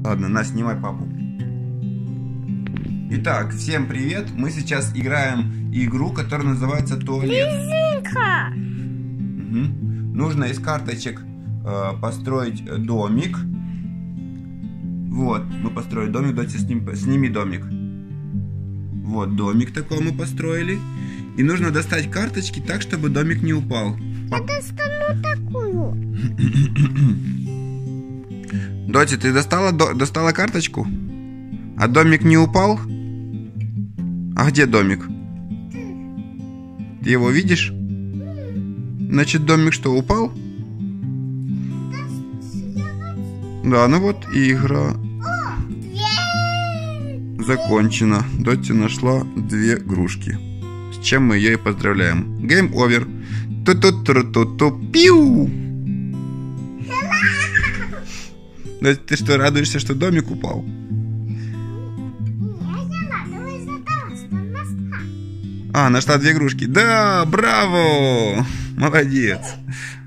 Ладно, на, снимай папу. Итак, всем привет. Мы сейчас играем игру, которая называется туалет. Угу. Нужно из карточек построить домик. Вот, мы построили домик. Давайте сними домик. Вот, домик такой мы построили. И нужно достать карточки так, чтобы домик не упал. Я достану такую. Доти, ты достала карточку? А домик не упал? А где домик? Ты его видишь? Значит, домик что, упал? Да, ну вот и игра закончена. Доти нашла 2 игрушки. С чем мы ее и поздравляем. Game over. Ту-ту-ту-ту-ту-пиу! Доти, ты что, радуешься, что домик упал? А, нашла 2 игрушки. Да, браво! Молодец.